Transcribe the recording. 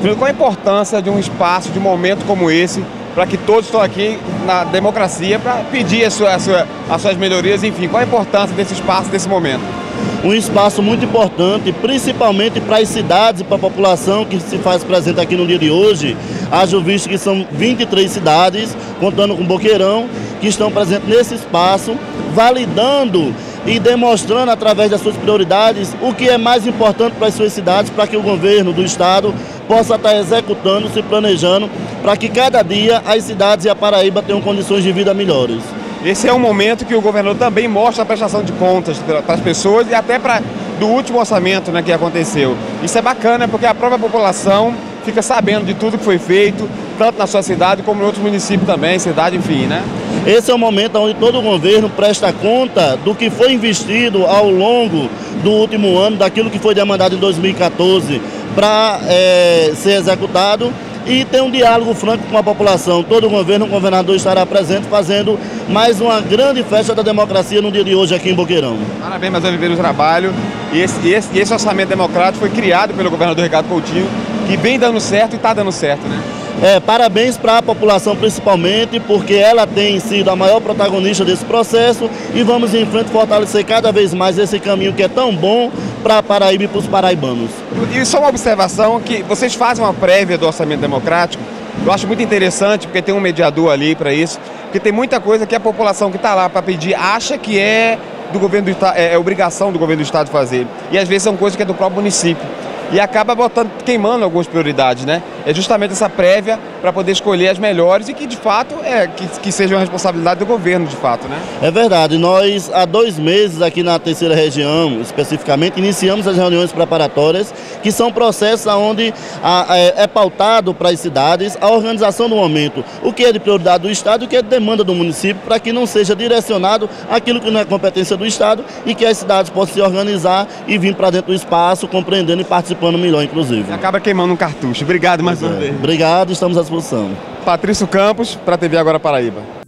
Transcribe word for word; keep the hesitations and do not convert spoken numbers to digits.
Qual a importância de um espaço, de um momento como esse, para que todos estão aqui na democracia para pedir a sua, a sua, as suas melhorias, enfim, qual a importância desse espaço, desse momento? Um espaço muito importante, principalmente para as cidades e para a população que se faz presente aqui no dia de hoje. Haja visto que são vinte e três cidades, contando com Boqueirão, que estão presentes nesse espaço, validando e demonstrando através das suas prioridades o que é mais importante para as suas cidades, para que o governo do estado possa estar executando, se planejando, para que cada dia as cidades e a Paraíba tenham condições de vida melhores. Esse é um momento que o governador também mostra a prestação de contas para as pessoas e até para do último orçamento, né, que aconteceu. Isso é bacana porque a própria população fica sabendo de tudo que foi feito, tanto na sua cidade como em outros municípios também, cidade, enfim, né? Esse é o momento onde todo o governo presta conta do que foi investido ao longo do último ano, daquilo que foi demandado em dois mil e quatorze para é, ser executado, e tem um diálogo franco com a população. Todo o governo, o governador estará presente fazendo mais uma grande festa da democracia no dia de hoje aqui em Boqueirão. Parabéns, mais uma vez no trabalho. E esse, esse, esse orçamento democrático foi criado pelo governador Ricardo Coutinho, que vem dando certo e está dando certo, né? É, parabéns para a população principalmente, porque ela tem sido a maior protagonista desse processo, e vamos em frente fortalecer cada vez mais esse caminho que é tão bom para a Paraíba e para os paraibanos. E só uma observação, que vocês fazem uma prévia do orçamento democrático, eu acho muito interessante, porque tem um mediador ali para isso, porque tem muita coisa que a população que está lá para pedir acha que é do governo do estado, é obrigação do governo do estado fazer, e às vezes são coisas que é do próprio município. E acaba botando, queimando algumas prioridades, né? É justamente essa prévia para poder escolher as melhores e que, de fato, é, que, que seja uma responsabilidade do governo, de fato, né? É verdade. Nós, há dois meses, aqui na terceira região, especificamente, iniciamos as reuniões preparatórias, que são processos onde a, é, é pautado para as cidades a organização do momento, o que é de prioridade do Estado e o que é de demanda do município, para que não seja direcionado aquilo que não é competência do Estado e que as cidades possam se organizar e vir para dentro do espaço, compreendendo e participando melhor, inclusive. Acaba queimando um cartucho. Obrigado mais uma vez. Obrigado, estamos à disposição. Patrício Campos, para a T V Agora Paraíba.